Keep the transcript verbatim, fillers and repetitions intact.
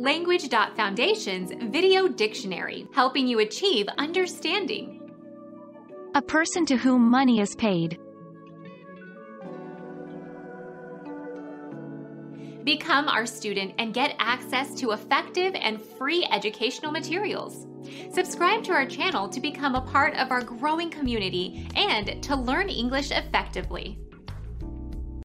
Language Foundation's Video Dictionary, helping you achieve understanding. A person to whom money is paid. Become our student and get access to effective and free educational materials. Subscribe to our channel to become a part of our growing community and to learn English effectively.